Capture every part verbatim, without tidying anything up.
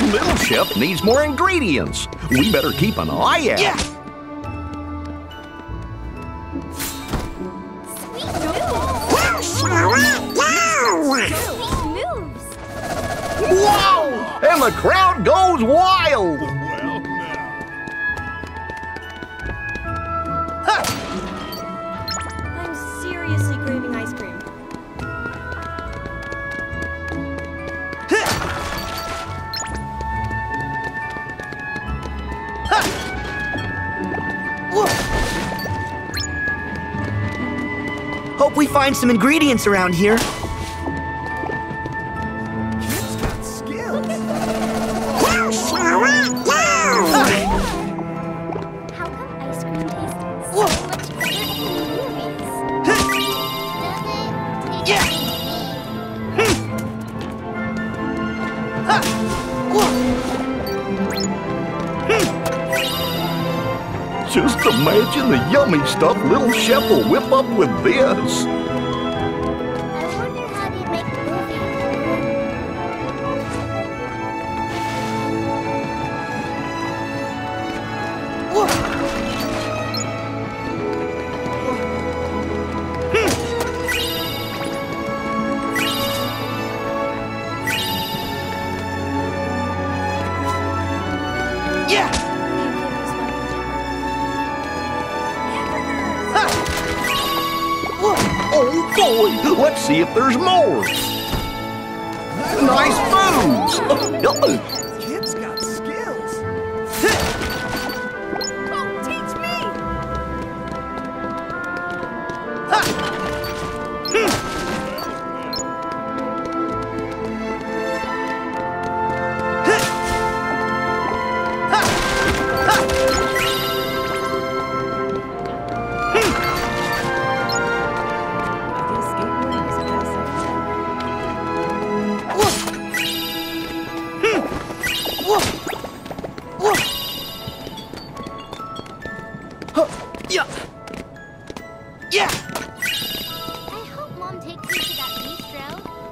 Little Chef needs more ingredients. We better keep an eye out. Yeah. Whoa! And the crowd goes wild. I'm seriously craving ice cream. Hope we find some ingredients around here. Kids got skills. How come ice cream tastes so much better in the movies? Does it taste Just imagine the yummy stuff Little Chef will whip up with this. I wonder how they make the movie. Yeah! Oh boy, let's see if there's more. Nice moves. Kids got skills. Oh, teach me! Yeah! Yeah! I hope Mom takes me to that bistro.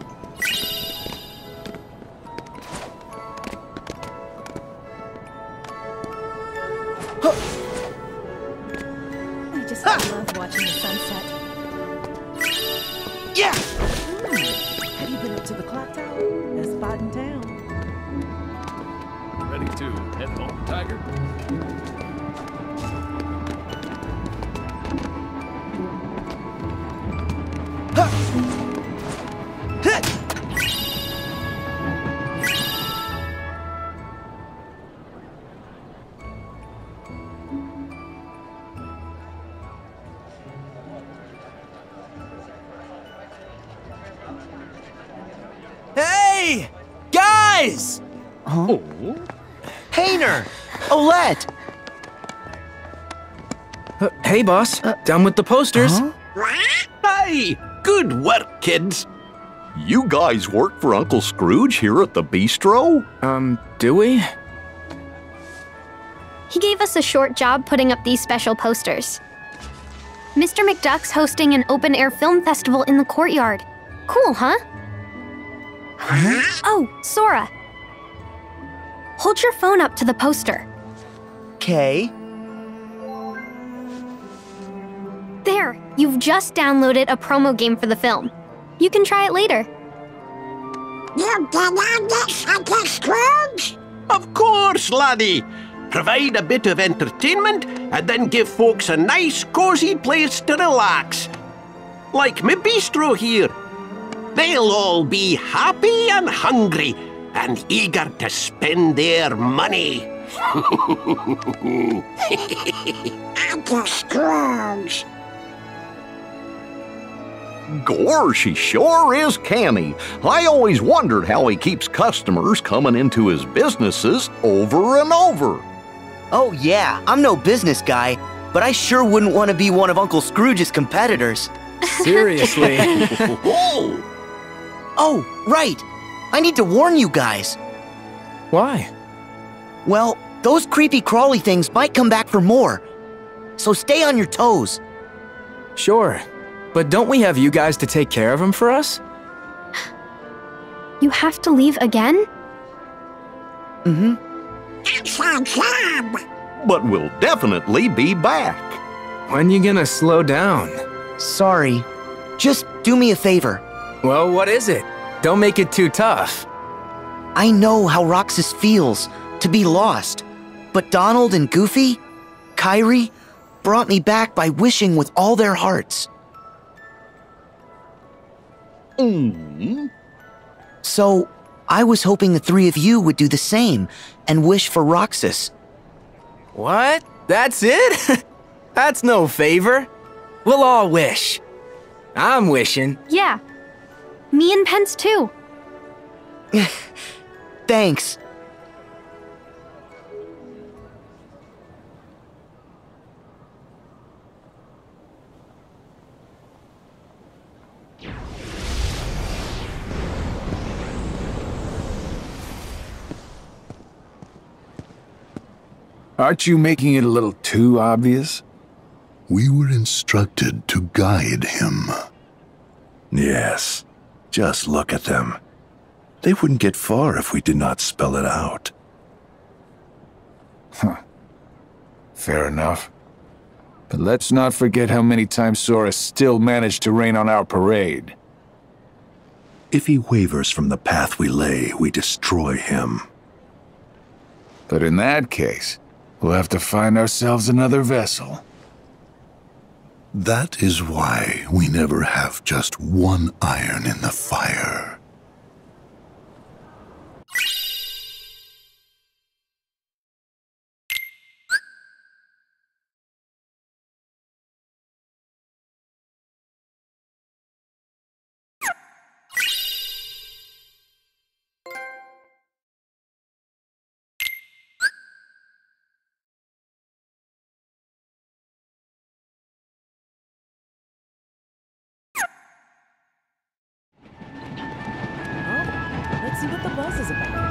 I just love watching the sunset. Yeah! Have you been up to the clock tower? Best spot in town. Ready to head home, Tiger? Hey! Guys! Oh. Hayner! Olette! Uh, hey, boss. Done with the posters. Huh? Hey, good work, kids. You guys work for Uncle Scrooge here at the bistro? Um, do we? He gave us a short job putting up these special posters. Mister McDuck's hosting an open-air film festival in the courtyard. Cool, huh? Oh, Sora. Hold your phone up to the poster. Okay. There, you've just downloaded a promo game for the film. You can try it later. You did this, Uncle Scrooge? Of course, laddie. Provide a bit of entertainment and then give folks a nice, cozy place to relax. Like me bistro here. They'll all be happy and hungry and eager to spend their money. Uncle Scrooge. Gosh, he sure is canny. I always wondered how he keeps customers coming into his businesses over and over. Oh yeah, I'm no business guy, but I sure wouldn't want to be one of Uncle Scrooge's competitors. Seriously. Oh, Oh, right! I need to warn you guys. Why? Well, those creepy crawly things might come back for more. So stay on your toes. Sure. But don't we have you guys to take care of them for us? You have to leave again? Mm-hmm. That's our job. But we'll definitely be back. When you gonna slow down? Sorry. Just do me a favor. Well, what is it? Don't make it too tough. I know how Roxas feels to be lost, but Donald and Goofy, Kyrie, brought me back by wishing with all their hearts. Mm. So, I was hoping the three of you would do the same and wish for Roxas. What? That's it? That's no favor. We'll all wish. I'm wishing. Yeah. Me and Pence too. Thanks. Aren't you making it a little too obvious? We were instructed to guide him. Yes. Just look at them. They wouldn't get far if we did not spell it out. Huh. Fair enough. But let's not forget how many times Sora still managed to rain on our parade. If he wavers from the path we lay, we destroy him. But in that case, we'll have to find ourselves another vessel. That is why we never have just one iron in the fire. Let's see what the buzz is about.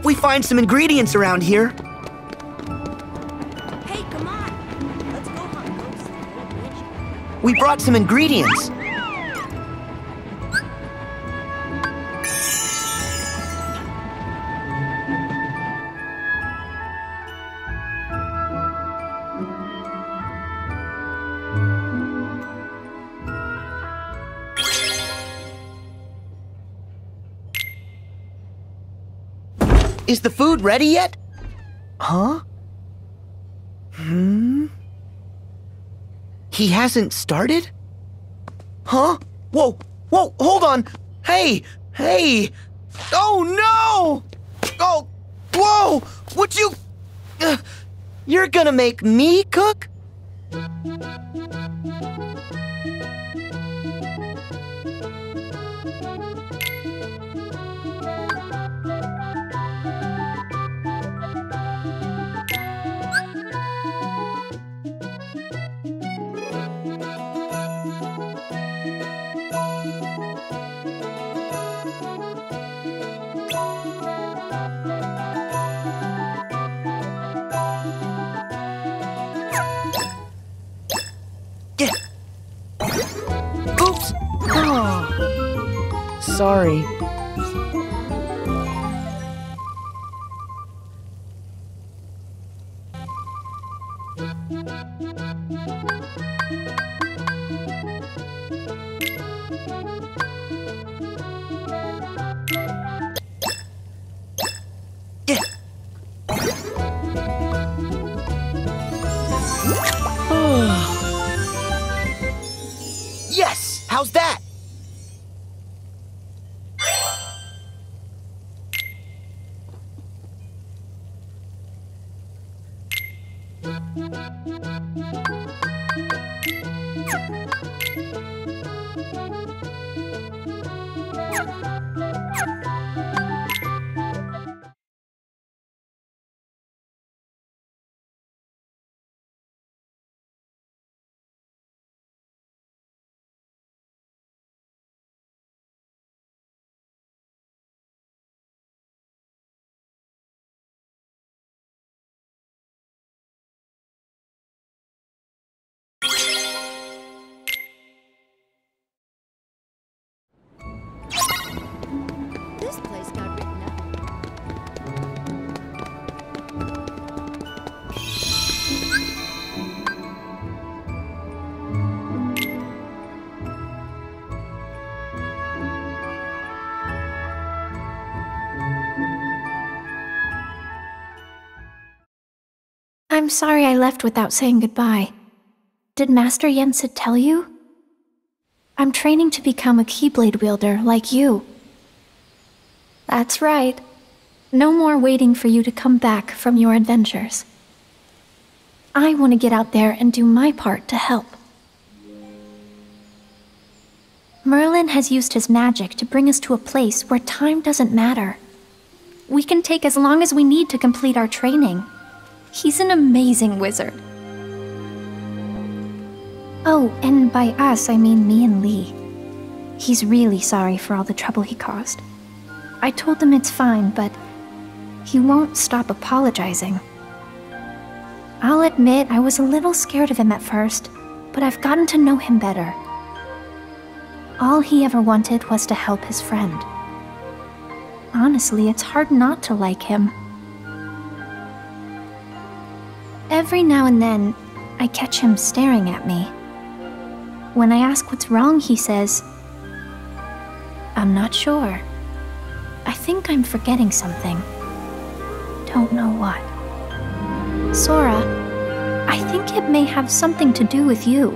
hope we find some ingredients around here. Hey, come on. Let's go hunt ghosts in the old mansion. We brought some ingredients. Is the food ready yet? Huh? Hmm? He hasn't started? Huh? Whoa, whoa, hold on! Hey, hey! Oh no! Oh, whoa! Would you... Uh, you're gonna make me cook? Oops! Oh, sorry. Yes! How's that? This place got written up. I'm sorry I left without saying goodbye. Did Master Yensid tell you? I'm training to become a Keyblade wielder like you. That's right. No more waiting for you to come back from your adventures. I want to get out there and do my part to help. Merlin has used his magic to bring us to a place where time doesn't matter. We can take as long as we need to complete our training. He's an amazing wizard. Oh, and by us, I mean me and Lee. He's really sorry for all the trouble he caused. I told him it's fine, but he won't stop apologizing. I'll admit I was a little scared of him at first, but I've gotten to know him better. All he ever wanted was to help his friend. Honestly, it's hard not to like him. Every now and then, I catch him staring at me. When I ask what's wrong, he says, "I'm not sure. I think I'm forgetting something. Don't know what." Sora, I think it may have something to do with you.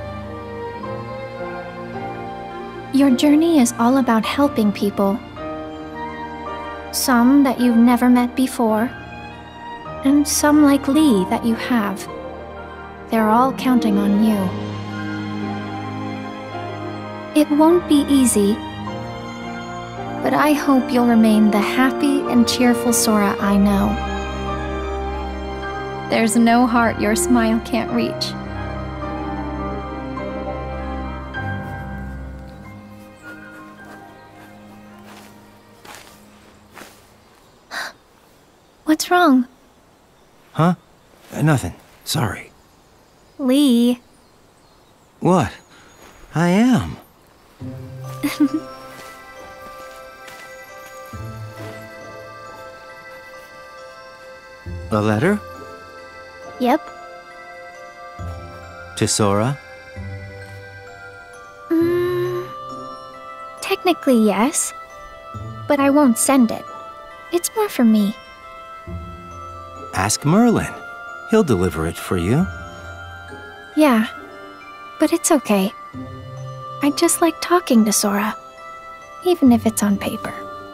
Your journey is all about helping people. Some that you've never met before, and some like Lee that you have. They're all counting on you. It won't be easy, but I hope you'll remain the happy and cheerful Sora I know. There's no heart your smile can't reach. What's wrong? Huh? Uh, nothing. Sorry. Lee. What? I am. A letter? Yep. To Sora? Mm, technically, yes. But I won't send it. It's more for me. Ask Merlin. He'll deliver it for you. Yeah. But it's okay. I just like talking to Sora. Even if it's on paper.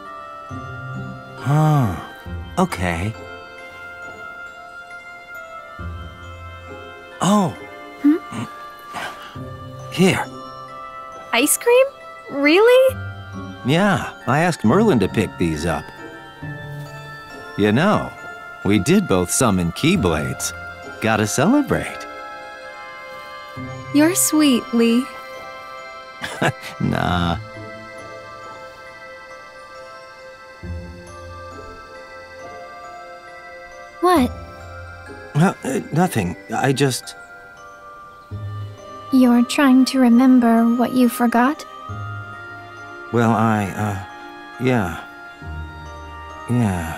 Huh. Okay. Oh. Hmm? Here. Ice cream? Really? Yeah, I asked Merlin to pick these up. You know, we did both summon Keyblades. Gotta celebrate. You're sweet, Lee. Nah. What? Well, uh, nothing. I just... You're trying to remember what you forgot? Well, I, uh... Yeah. Yeah.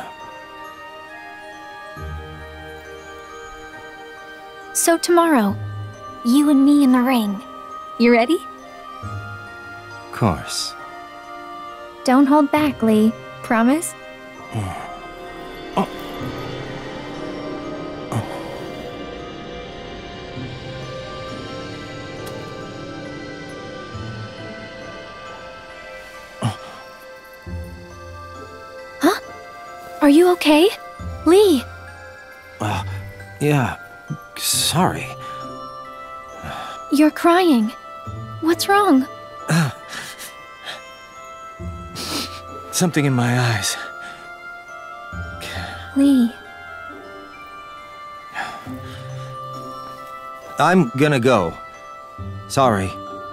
So tomorrow, you and me in the ring. You ready? Of course. Don't hold back, Lee. Promise? Oh. Huh? Are you okay? Lee! Uh, yeah. Sorry. You're crying. What's wrong? Something in my eyes. Lee. I'm gonna go. Sorry.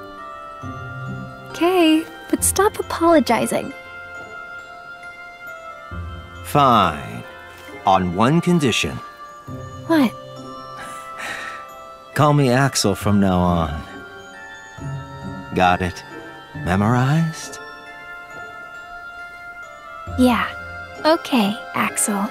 Okay, but stop apologizing. Fine. On one condition. What? Call me Axel from now on. Got it? Memorized? Yeah. Okay, Axel.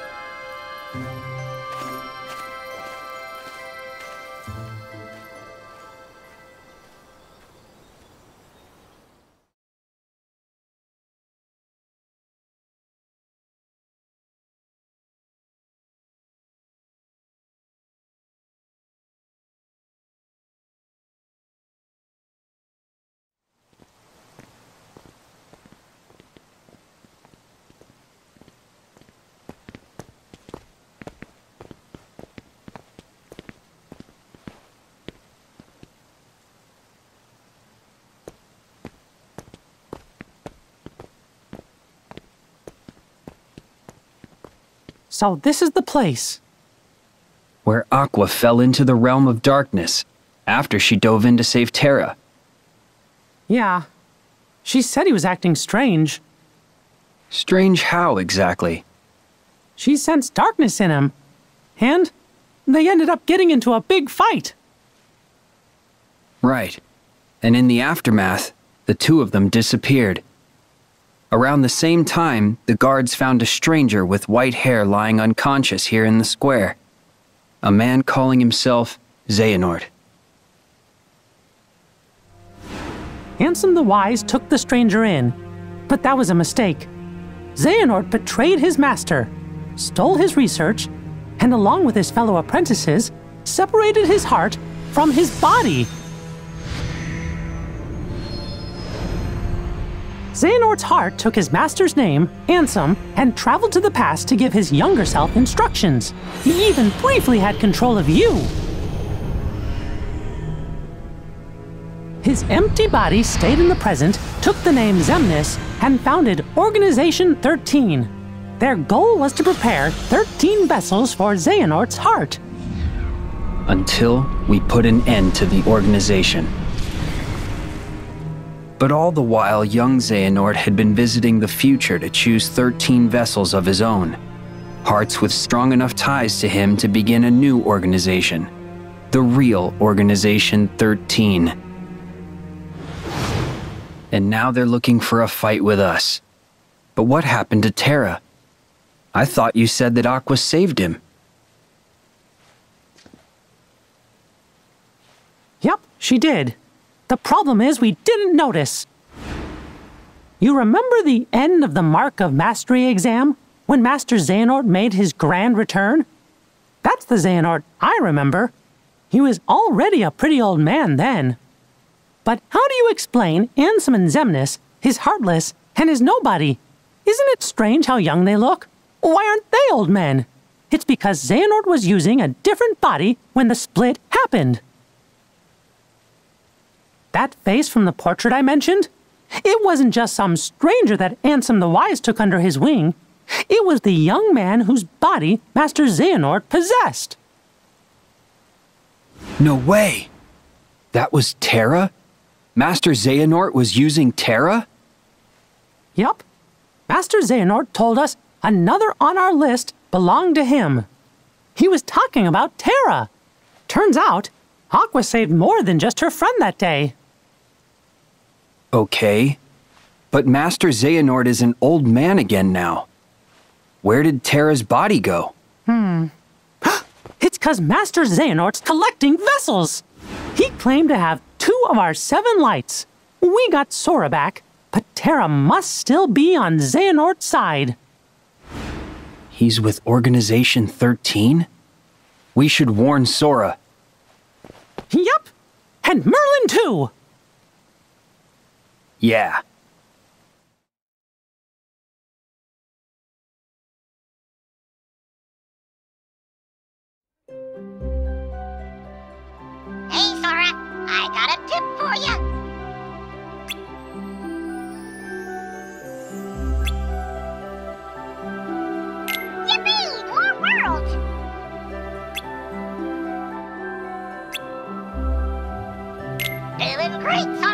So this is the place. Where Aqua fell into the realm of darkness after she dove in to save Terra. Yeah. She said he was acting strange. Strange how, exactly? She sensed darkness in him. And they ended up getting into a big fight. Right. And in the aftermath, the two of them disappeared. Around the same time, the guards found a stranger with white hair lying unconscious here in the square. A man calling himself Xehanort. Ansem the Wise took the stranger in, but that was a mistake. Xehanort betrayed his master, stole his research, and along with his fellow apprentices, separated his heart from his body. Xehanort's heart took his master's name, Ansem, and traveled to the past to give his younger self instructions. He even briefly had control of you. His empty body stayed in the present, took the name Xemnas, and founded Organization thirteen. Their goal was to prepare thirteen vessels for Xehanort's heart. Until we put an end to the organization. But all the while, young Xehanort had been visiting the future to choose thirteen vessels of his own. Hearts with strong enough ties to him to begin a new organization. The real Organization thirteen. And now they're looking for a fight with us. But what happened to Terra? I thought you said that Aqua saved him. Yep, she did. The problem is we didn't notice. You remember the end of the Mark of Mastery exam, when Master Xehanort made his grand return? That's the Xehanort I remember. He was already a pretty old man then. But how do you explain Ansem and Xemnas, his Heartless, and his Nobody? Isn't it strange how young they look? Why aren't they old men? It's because Xehanort was using a different body when the split happened. That face from the portrait I mentioned? It wasn't just some stranger that Ansem the Wise took under his wing. It was the young man whose body Master Xehanort possessed. No way! That was Terra? Master Xehanort was using Terra? Yup. Master Xehanort told us another on our list belonged to him. He was talking about Terra. Turns out, Aqua saved more than just her friend that day. Okay, but Master Xehanort is an old man again now. Where did Terra's body go? Hmm. It's 'cause Master Xehanort's collecting vessels. He claimed to have two of our seven lights. We got Sora back, but Terra must still be on Xehanort's side. He's with Organization thirteen? We should warn Sora. Yup, and Merlin too. Yeah. Hey, Sora, I got a tip for you. Yippee! More worlds! Doing great, Sora!